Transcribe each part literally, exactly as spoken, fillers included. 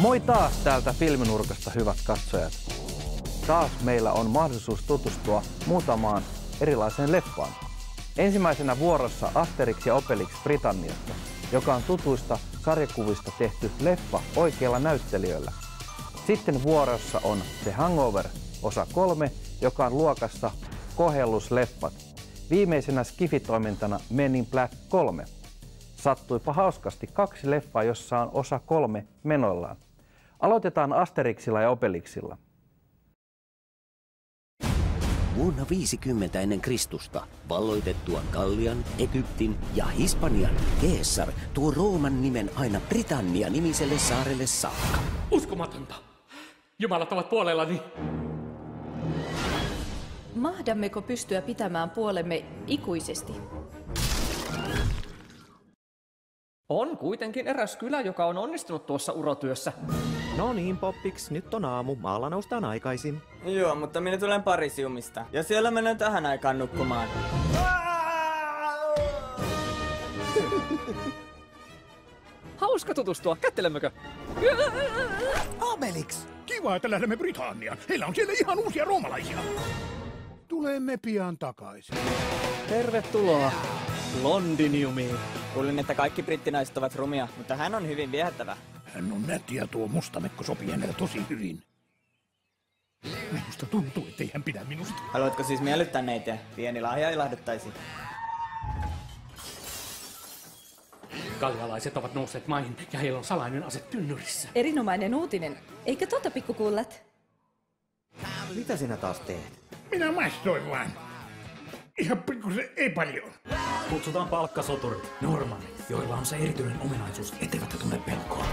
Moi taas täältä Filminurkasta, hyvät katsojat. Taas meillä on mahdollisuus tutustua muutamaan erilaiseen leffaan. Ensimmäisenä vuorossa Asterix ja Obelix Britanniasta, joka on tutuista sarjakuvista tehty leffa oikeilla näyttelijöillä. Sitten vuorossa on The Hangover osa kolme, joka on luokassa kohellusleffat. Viimeisenä skifitoimintana Men in Black kolme. Sattuipa hauskasti kaksi leffaa, jossa on osa kolme menoillaan. Aloitetaan Asterixilla ja Obelixilla. Vuonna viisikymmentä ennen Kristusta valloitettuaan Gallian, Egyptin ja Hispanian Caesar tuo Rooman nimen aina Britannia-nimiselle saarelle saakka. Uskomatonta! Jumalat ovat puolellani! Mahdammeko pystyä pitämään puolemme ikuisesti? On kuitenkin eräs kylä, joka on onnistunut tuossa urotyössä. No niin, Poppix, nyt on aamu. Maalla noustaan aikaisin. Joo, mutta minä tulen Parisiumista. Ja siellä menen tähän aikaan nukkumaan. Hauska tutustua, kättelemmekö? Obelix! Kiva, että lähdemme Britanniaan. Heillä on siellä ihan uusia roomalaisia. Tulemme pian takaisin. Tervetuloa Londiniumiin. Kuulin, että kaikki brittinaiset ovat rumia, mutta hän on hyvin viehättävä. Hän on nätti ja tuo mustamekko sopii hänelle tosi hyvin. Minusta tuntuu, ettei hän pidä minusta. Haluatko siis miellyttää neitä? Pieni lahja ilahduttaisi. Gallialaiset ovat nousseet maihin ja heillä on salainen ase tynnyrissä. Erinomainen uutinen. Eikö totta, pikkukullat? Mitä sinä taas teet? Minä maistoin vaan. Ihan pikkusen ei paljon. Kutsutaan palkkasoturit, normannit, joilla on se erityinen ominaisuus, etteivät he tunne pelkoa.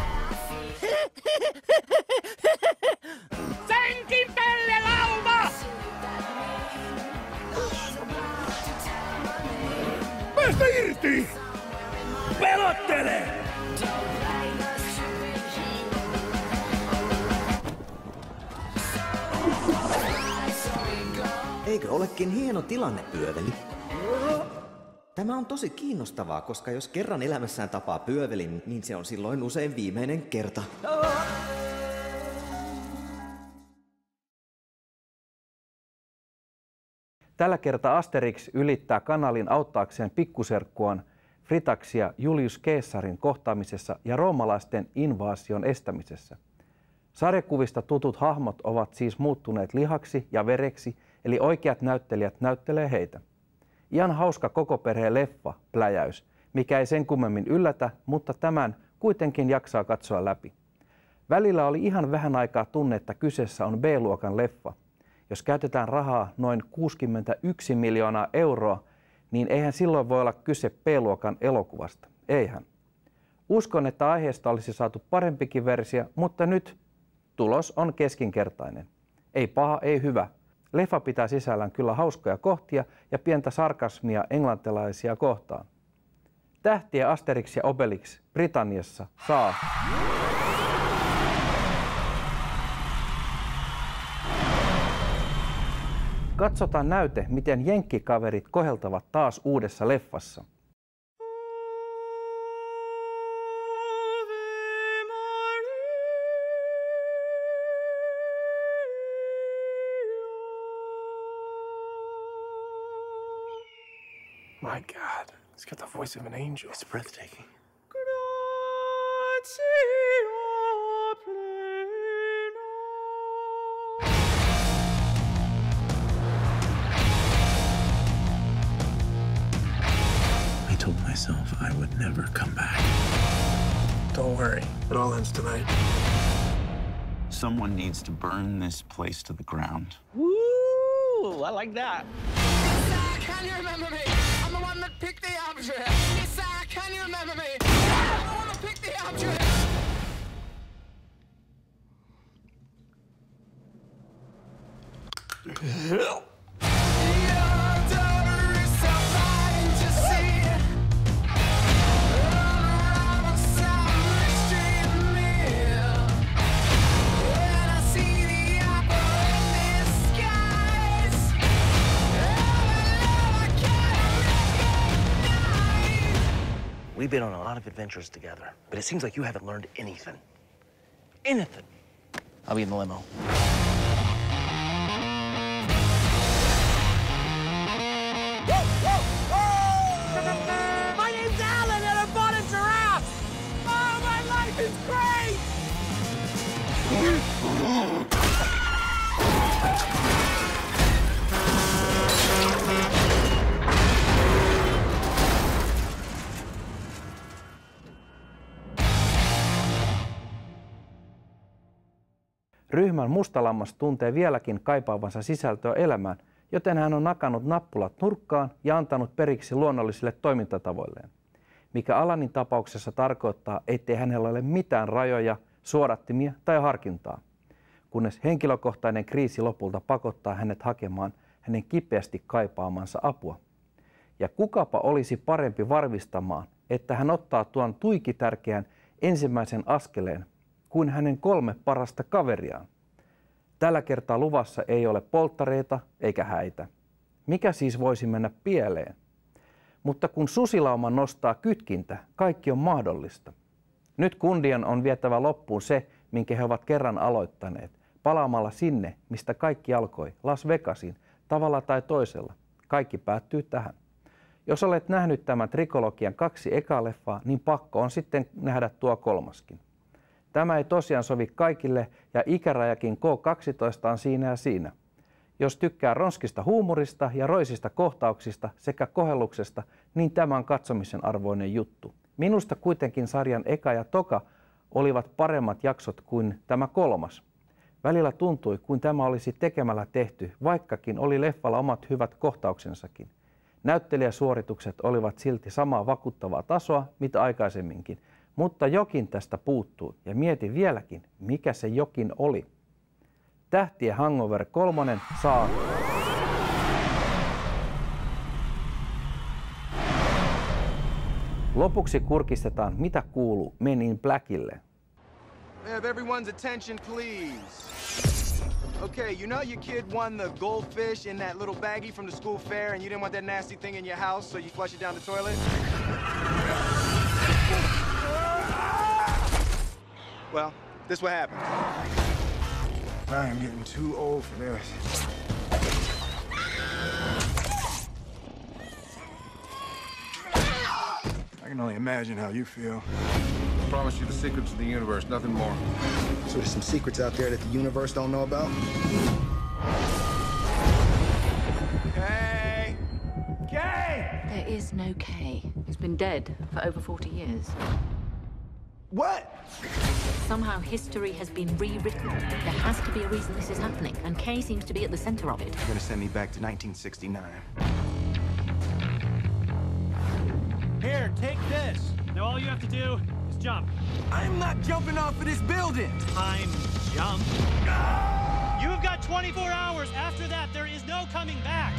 Sänkin pelle lauma! Päästä irti! Pelottele! Eikö olekin hieno tilanne, pyöveli? Tämä on tosi kiinnostavaa, koska jos kerran elämässään tapaa pyövelin, niin se on silloin usein viimeinen kerta. Tällä kertaa Asterix ylittää kanalin auttaakseen pikkuserkkuaan Fritaxia Julius Caesarin kohtaamisessa ja roomalaisten invaasion estämisessä. Sarjakuvista tutut hahmot ovat siis muuttuneet lihaksi ja vereksi, eli oikeat näyttelijät näyttelee heitä. Ihan hauska koko perheen leffa, pläjäys, mikä ei sen kummemmin yllätä, mutta tämän kuitenkin jaksaa katsoa läpi. Välillä oli ihan vähän aikaa tunne, että kyseessä on B-luokan leffa. Jos käytetään rahaa noin kuusikymmentäyksi miljoonaa euroa, niin eihän silloin voi olla kyse B-luokan elokuvasta. Eihän. Uskon, että aiheesta olisi saatu parempikin versio, mutta nyt tulos on keskinkertainen. Ei paha, ei hyvä. Leffa pitää sisällään kyllä hauskoja kohtia ja pientä sarkasmia englantilaisia kohtaan. Tähtiä Asterix ja Obelix Britanniassa saa... Katsotaan näyte, miten jenkkikaverit koheltavat taas uudessa leffassa. My God, it's got the voice of an angel. It's breathtaking. I told myself I would never come back. Don't worry, it all ends tonight. Someone needs to burn this place to the ground. Woo! I like that. Can you remember me? I'm the one that picked the arbitrary. Yes, I can you remember me? I'm the one that picked the arbitrary. We've been on a lot of adventures together, but it seems like you haven't learned anything. Anything. I'll be in the limo. My name's Alan and I bought a giraffe! Oh, my life is great! Ryhmän mustalammas tuntee vieläkin kaipaavansa sisältöä elämään, joten hän on nakannut nappulat nurkkaan ja antanut periksi luonnollisille toimintatavoilleen. Mikä Alanin tapauksessa tarkoittaa, ettei hänellä ole mitään rajoja, suodattimia tai harkintaa, kunnes henkilökohtainen kriisi lopulta pakottaa hänet hakemaan hänen kipeästi kaipaamansa apua. Ja kukapa olisi parempi varmistamaan, että hän ottaa tuon tuiki tärkeän ensimmäisen askeleen kuin hänen kolme parasta kaveriaan. Tällä kertaa luvassa ei ole polttareita eikä häitä. Mikä siis voisi mennä pieleen? Mutta kun susilauma nostaa kytkintä, kaikki on mahdollista. Nyt kundien on vietävä loppuun se, minkä he ovat kerran aloittaneet, palaamalla sinne, mistä kaikki alkoi, Las Vegasin, tavalla tai toisella. Kaikki päättyy tähän. Jos olet nähnyt tämän trikologian kaksi ekaa leffaa, niin pakko on sitten nähdä tuo kolmaskin. Tämä ei tosiaan sovi kaikille ja ikärajakin K kaksitoista on siinä ja siinä. Jos tykkää ronskista huumorista ja roisista kohtauksista sekä kohelluksesta, niin tämä on katsomisen arvoinen juttu. Minusta kuitenkin sarjan eka ja toka olivat paremmat jaksot kuin tämä kolmas. Välillä tuntui, kuin tämä olisi tekemällä tehty, vaikkakin oli leffalla omat hyvät kohtauksensakin. Näyttelijäsuoritukset olivat silti samaa vakuuttavaa tasoa, mitä aikaisemminkin. Mutta jokin tästä puuttuu ja mietin vieläkin, mikä se jokin oli. Tähtien Hangover kolmonen saa lopuksi kurkistetaan, mitä kuuluu Men in Blackille. Have everyone's attention, please. Okay, you know your kid won the goldfish in that little baggie from the school fair and you didn't want that nasty thing in your house, so you flush it down the toilet? Well, this what happened. I am getting too old for this. I can only imagine how you feel. I promise you the secrets of the universe, nothing more. So there's some secrets out there that the universe don't know about? Kay! Kay! There is no Kay. He's been dead for over forty years. What? Somehow history has been rewritten. There has to be a reason this is happening, and Kay seems to be at the center of it. You're gonna send me back to nineteen sixty-nine. Here, take this. Now all you have to do is jump. I'm not jumping off of this building! Time jump. You've got twenty-four hours. After that, there is no coming back.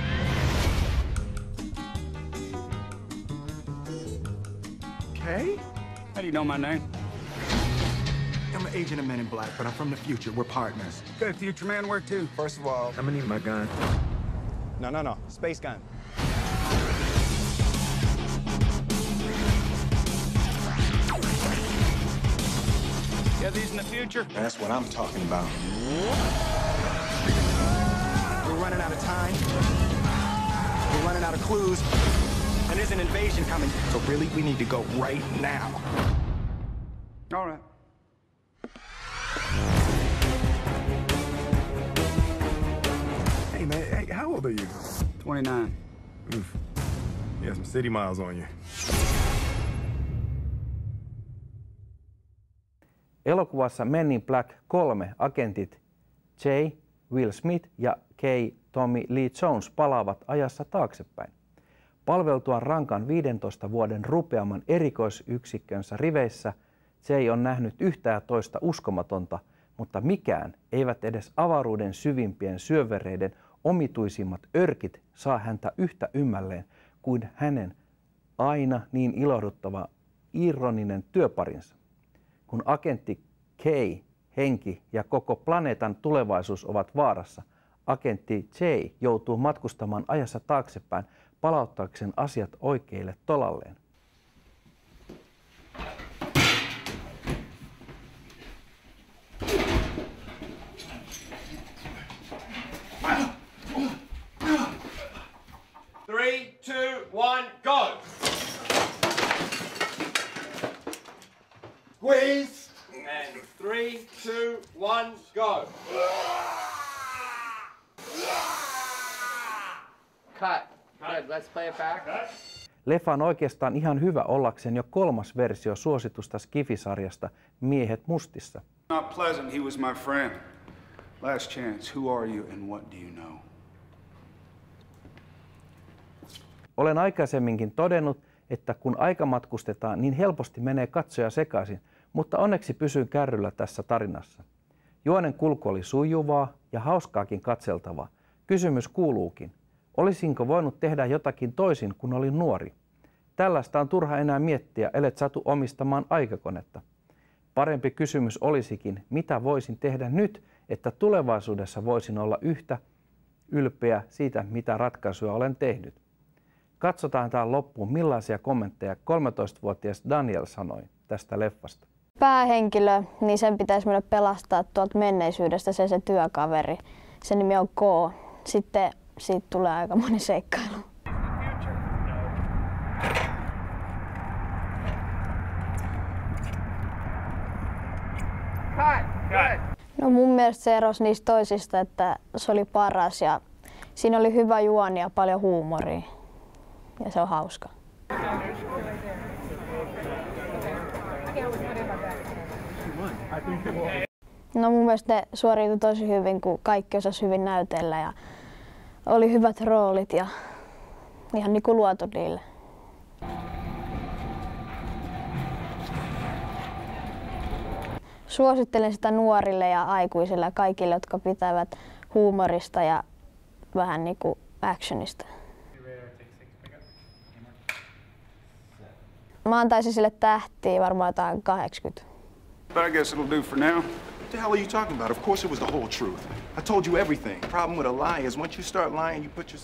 Kay? How do you know my name? I'm an agent of Men in Black, but I'm from the future. We're partners. Good, future man, where to? First of all, I'm gonna need my gun. No, no, no. Space gun. Yeah, these in the future? That's what I'm talking about. We're running out of time. We're running out of clues. And there's an invasion coming. So really, we need to go right now. All right. Hey, man, hey, how old are you? twenty-nine. Oof. You got some city miles on you. Elokuvassa Men in Black kolme agentit J, Will Smith ja K, Tommy Lee Jones palaavat ajassa taaksepäin. Palveltuaan rankan viidentoista vuoden rupeaman erikoisyksikkönsä riveissä, J on nähnyt yhtä ja toista uskomatonta, mutta mikään, eivät edes avaruuden syvimpien syövereiden omituisimmat örkit saa häntä yhtä ymmälleen kuin hänen aina niin ilahduttava ironinen työparinsa. Kun agentti K, henki ja koko planeetan tulevaisuus ovat vaarassa, agentti J joutuu matkustamaan ajassa taaksepäin palauttaakseen asiat oikeille tolalleen. And three, two, one, go. Cut. Good, let's play it back. Leffa on oikeastaan ihan hyvä ollakseen jo kolmas versio suositusta Skifi-sarjasta Miehet mustissa. Not pleasant, he was my friend. Last chance, who are you and what do you know? Olen aikaisemminkin todennut, että kun aika matkustetaan, niin helposti menee katsoja sekaisin, mutta onneksi pysyin kärryllä tässä tarinassa. Juonen kulku oli sujuvaa ja hauskaakin katseltavaa. Kysymys kuuluukin, olisinko voinut tehdä jotakin toisin, kun olin nuori? Tällaista on turha enää miettiä, ellet satu omistamaan aikakonetta. Parempi kysymys olisikin, mitä voisin tehdä nyt, että tulevaisuudessa voisin olla yhtä ylpeä siitä, mitä ratkaisuja olen tehnyt. Katsotaan tähän loppuun, millaisia kommentteja kolmetoistavuotias Daniel sanoi tästä leffasta. Päähenkilö, niin sen pitäisi mennä pelastaa tuolta menneisyydestä se, se työkaveri. Sen nimi on K. Sitten siitä tulee aika moni seikkailu. No mun mielestä se erosi niistä toisista, että se oli paras ja siinä oli hyvä juoni ja paljon huumoria. Ja se on hauska. No mun mielestä ne suoriutui tosi hyvin, kun kaikki osasi hyvin näytellä ja oli hyvät roolit ja ihan niin kuin luotu niille. Suosittelen sitä nuorille ja aikuisille ja kaikille, jotka pitävät huumorista ja vähän niin kuin actionista. Mä antaisin sille tähtiä varmaan jotain kahdeksankymmentä. But I guess it'll do for now. What the hell are you talking about? Of course it was the whole truth. I told you everything. The problem with a lie is once you start lying, you put your...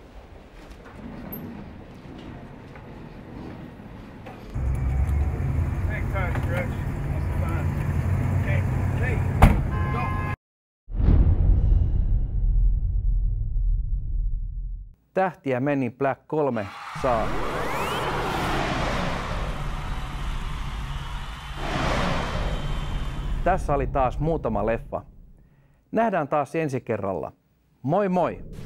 Hang tight, Stretch. That's fine. Okay, hey, go. Tähtiä meni Black kolme saa. Tässä oli taas muutama leffa. Nähdään taas ensi kerralla. Moi moi!